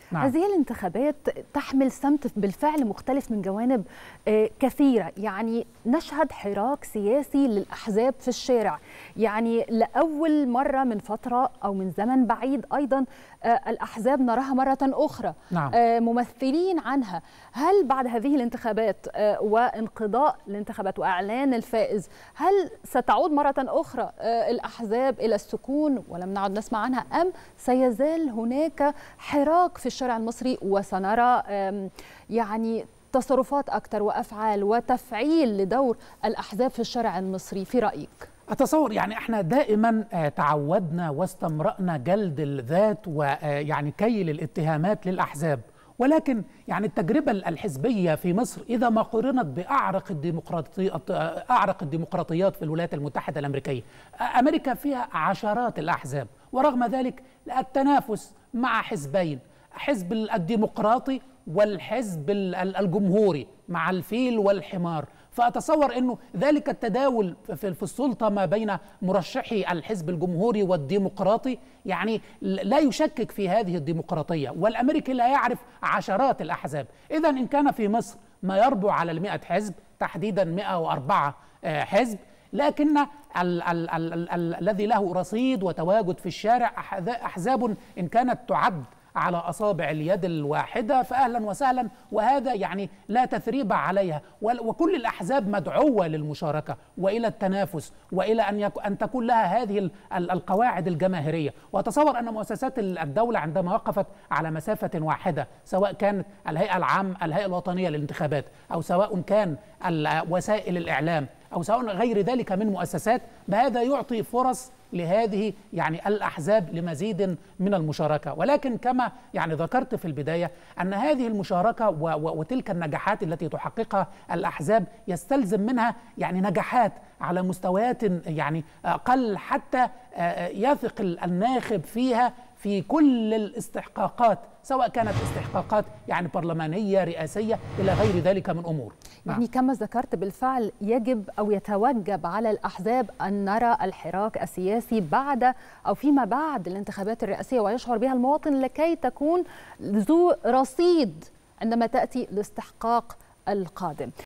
نعم. هذه الانتخابات تحمل سمت بالفعل مختلف من جوانب كثيرة. يعني نشهد حراك سياسي للأحزاب في الشارع، يعني لأول مرة من فترة أو من زمن بعيد أيضا الأحزاب نراها مرة أخرى. نعم. ممثلين عنها. هل بعد هذه الانتخابات وانقضاء الانتخابات وإعلان الفائز هل ستعود مرة أخرى الأحزاب إلى السكون ولم نعد نسمع عنها، أم سيزال هناك حراك في الشارع المصري وسنرى يعني تصرفات أكثر وأفعال وتفعيل لدور الأحزاب في الشارع المصري في رأيك؟ أتصور يعني احنا دائما تعودنا واستمرأنا جلد الذات ويعني كيل الاتهامات للأحزاب، ولكن يعني التجربة الحزبية في مصر إذا ما قارنت بأعرق الديمقراطيات في الولايات المتحدة الأمريكية، أمريكا فيها عشرات الأحزاب، ورغم ذلك التنافس مع حزبين، حزب الديمقراطي والحزب الجمهوري مع الفيل والحمار. فأتصور أنه ذلك التداول في السلطة ما بين مرشحي الحزب الجمهوري والديمقراطي يعني لا يشكك في هذه الديمقراطية، والأمريكي لا يعرف عشرات الأحزاب. إذن إن كان في مصر ما يربو على 100 حزب، تحديدا 104 حزب، لكن الذي له رصيد وتواجد في الشارع أحزاب إن كانت تعد على أصابع اليد الواحدة فأهلا وسهلا، وهذا يعني لا تثريب عليها، وكل الأحزاب مدعوة للمشاركة وإلى التنافس وإلى أن تكون لها هذه القواعد الجماهيريه. وأتصور أن مؤسسات الدولة عندما وقفت على مسافة واحدة، سواء كانت الهيئة العامة الهيئة الوطنية للانتخابات، أو سواء كان وسائل الإعلام، أو سواء غير ذلك من مؤسسات، بهذا يعطي فرص لهذه يعني الأحزاب لمزيد من المشاركة. ولكن كما يعني ذكرت في البداية أن هذه المشاركة وتلك النجاحات التي تحققها الأحزاب يستلزم منها يعني نجاحات على مستويات يعني أقل، حتى يثق الناخب فيها في كل الاستحقاقات، سواء كانت استحقاقات يعني برلمانية رئاسية إلى غير ذلك من أمور. يعني كما ذكرت بالفعل يجب أو يتوجب على الأحزاب أن نرى الحراك السياسي بعد أو فيما بعد الانتخابات الرئاسية ويشعر بها المواطن لكي تكون ذو رصيد عندما تأتي الاستحقاق القادم.